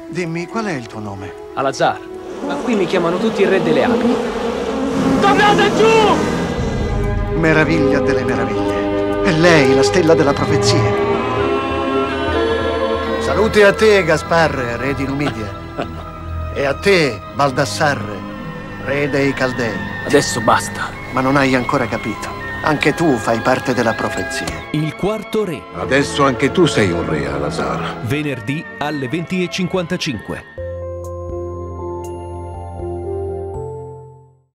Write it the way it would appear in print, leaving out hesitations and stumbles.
Dimmi, qual è il tuo nome? Al-Azhar. Ma qui mi chiamano tutti il re delle api. Tornate giù! Meraviglia delle meraviglie. È lei la stella della profezia. Salute a te, Gaspar, re di Numidia. E a te, Baldassar, re dei Caldei. Adesso basta. Ma non hai ancora capito. Anche tu fai parte della profezia. Il quarto re. Adesso anche tu sei un re, Al-Azhar. Venerdì alle 20:55.